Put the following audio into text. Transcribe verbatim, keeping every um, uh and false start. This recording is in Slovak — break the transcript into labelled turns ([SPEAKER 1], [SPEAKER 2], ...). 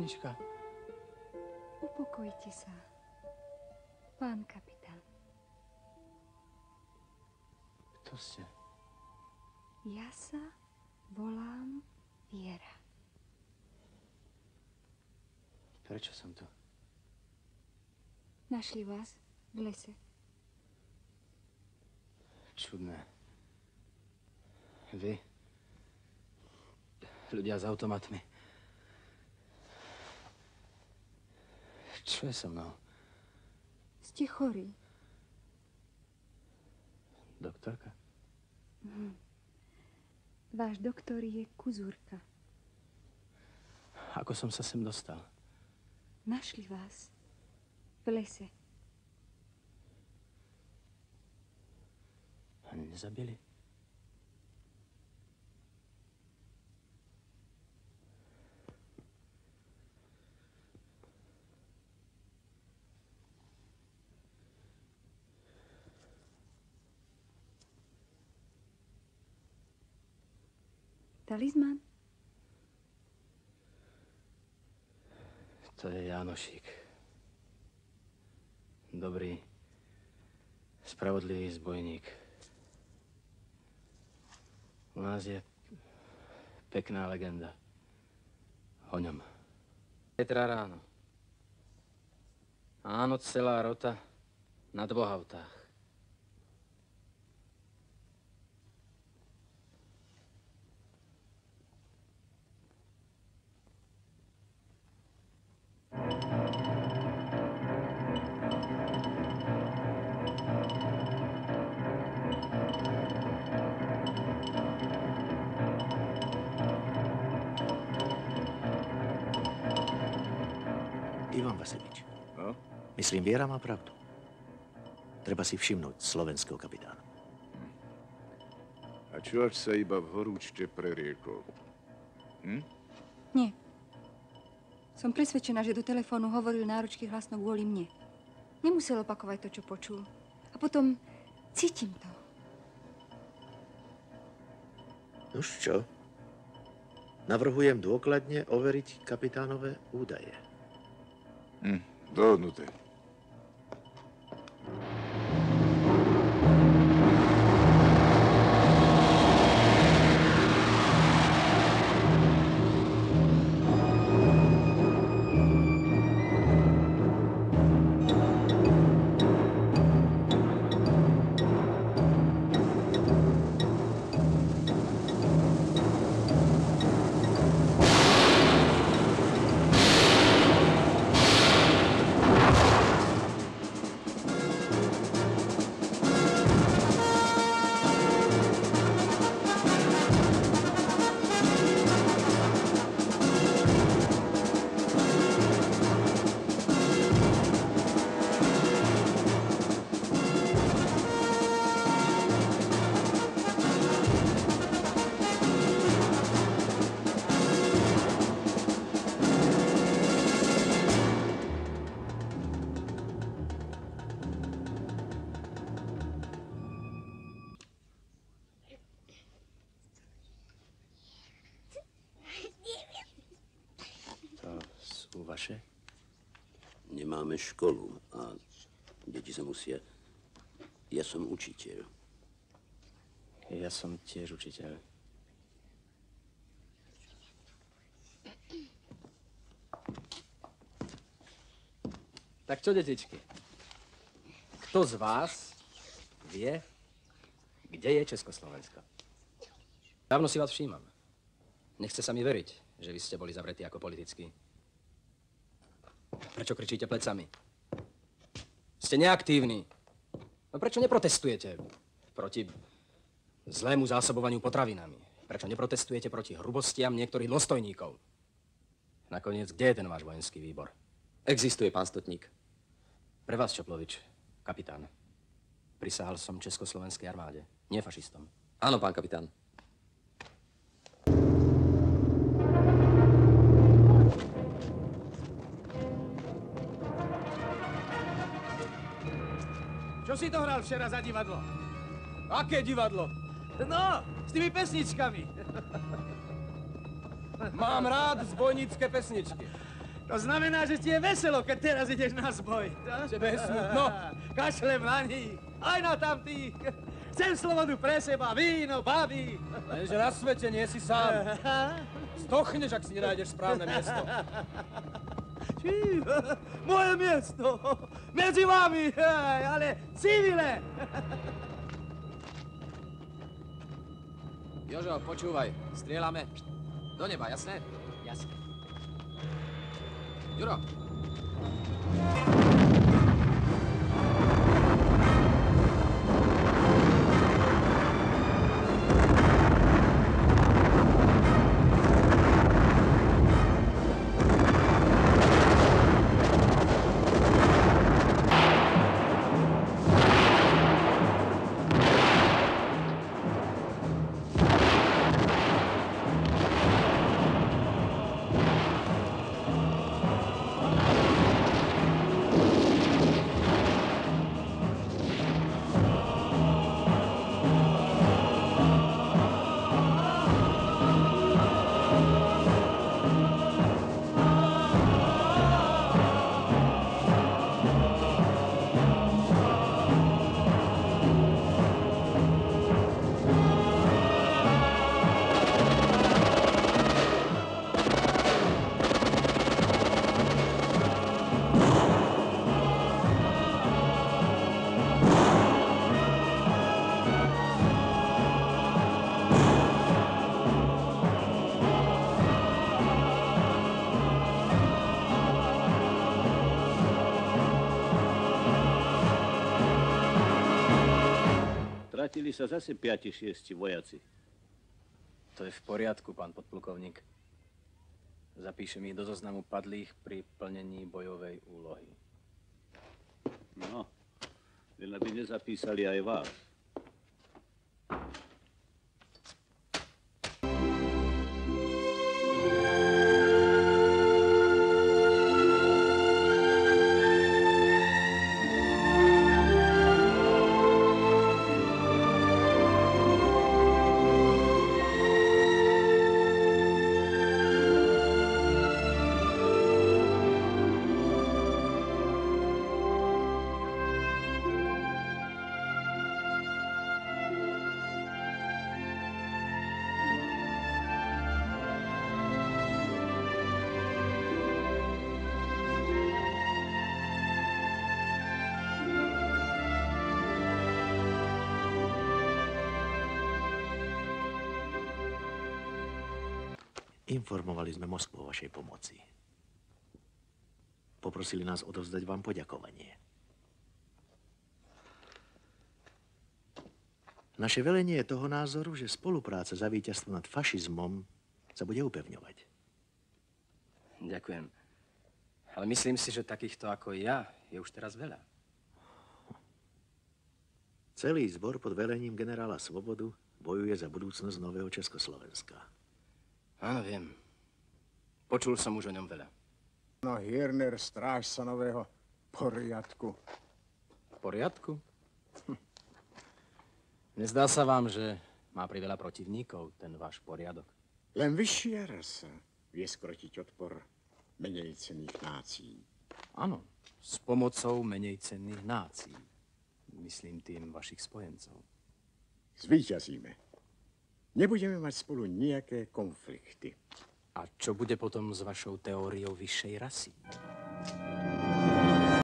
[SPEAKER 1] Anička.
[SPEAKER 2] Upokojte sa, pán kapitán.
[SPEAKER 1] Kto ste?
[SPEAKER 2] Ja sa volám Viera.
[SPEAKER 1] Prečo som tu?
[SPEAKER 2] Našli vás v lese.
[SPEAKER 1] Čudné. Vy? Ľudia s automatmi. Čo je so mnou?
[SPEAKER 2] Ste chorí.
[SPEAKER 1] Doktorka?
[SPEAKER 2] Mhm. Váš doktor je Kuzúrka.
[SPEAKER 1] Ako som sa sem dostal?
[SPEAKER 2] Našli vás v lese.
[SPEAKER 1] A nezabili?
[SPEAKER 2] Talizman?
[SPEAKER 1] To je Jánošík. Dobrý, spravodlivý zbojník. U nás je pekná legenda o ňom. Zajtra ráno. Áno, celá rota na dvoch autách.
[SPEAKER 3] Ivan Vasilič.
[SPEAKER 4] No?
[SPEAKER 3] Myslím, Viera má pravdu. Treba si všimnúť slovenského kapitána.
[SPEAKER 4] A čo až sa iba v horúčte preriekol? Hm?
[SPEAKER 2] Nie. Som presvedčená, že do telefónu hovoril náručky hlasno kvôli mne. Nemusel opakovať to, čo počul. A potom cítim to.
[SPEAKER 3] Nož čo? Navrhujem dôkladne overiť kapitánové údaje.
[SPEAKER 4] Hm, dohodnuté.
[SPEAKER 1] Vaše?
[SPEAKER 5] Nemáme školu a deti sa musia... Ja som učiteľ.
[SPEAKER 1] Ja som tiež učiteľ. Tak čo, detičky? Kto z vás vie, kde je Československo? Dávno si vás všímam. Nechce sa mi veriť, že vy ste boli zavretí ako politickí. Prečo kričíte plecami? Ste neaktívni. No prečo neprotestujete proti zlému zásobovaniu potravinami? Prečo neprotestujete proti hrubostiam niektorých dôstojníkov? Nakoniec, kde je ten váš vojenský výbor?
[SPEAKER 6] Existuje, pán Stotník.
[SPEAKER 1] Pre vás, Čoplovič, kapitán. Prisahal som Československej armáde, nie fašistom.
[SPEAKER 6] Áno, pán kapitán.
[SPEAKER 7] Čo si to hral včera za divadlo? Aké divadlo? No, s tými pesničkami. Mám rád zbojnícke pesničky. To znamená, že ti je veselo, keď teraz ideš na zboj.
[SPEAKER 1] Tebe je smutno?
[SPEAKER 7] Kašlem na nich, aj na tamtých. Chcem slobodu pre seba, víno, baby.
[SPEAKER 1] Lenže na svete nie si sám. Stochneš, ak si nenájdeš správne miesto.
[SPEAKER 7] Či, moje miesto. Medzi vami, ale civile.
[SPEAKER 6] Jožo, počúvaj. Strieľame. Do neba, jasné?
[SPEAKER 1] Jasne.
[SPEAKER 6] Juro.
[SPEAKER 8] Stratili sa zase piati, šiesti vojaci.
[SPEAKER 1] To je v poriadku, pán podplukovník. Zapíšem ich do zoznamu padlých pri plnení bojovej úlohy.
[SPEAKER 8] No, len aby nezapísali aj vás.
[SPEAKER 3] Informovali sme Moskvu o vašej pomoci. Poprosili nás odovzdať vám poďakovanie. Naše velenie je toho názoru, že spolupráca za víťazstvo nad fašizmom sa bude upevňovať.
[SPEAKER 1] Ďakujem. Ale myslím si, že takýchto ako ja je už teraz veľa.
[SPEAKER 3] Celý zbor pod velením generála Svobodu bojuje za budúcnosť nového Československa.
[SPEAKER 1] Áno, viem. Počul som už o ňom veľa.
[SPEAKER 4] No, Hirner, stráž sa nového poriadku.
[SPEAKER 1] V poriadku? Hm. Nezdá sa vám, že má priveľa protivníkov, ten váš poriadok?
[SPEAKER 4] Len vyššia rasa vie skrotiť odpor menej cenných nácií.
[SPEAKER 1] Áno, s pomocou menej cenných nácií. Myslím tým vašich spojencov.
[SPEAKER 4] Zvíťazíme. Nebudeme mať spolu nejaké konflikty.
[SPEAKER 1] A čo bude potom s vašou teóriou vyššej rasy?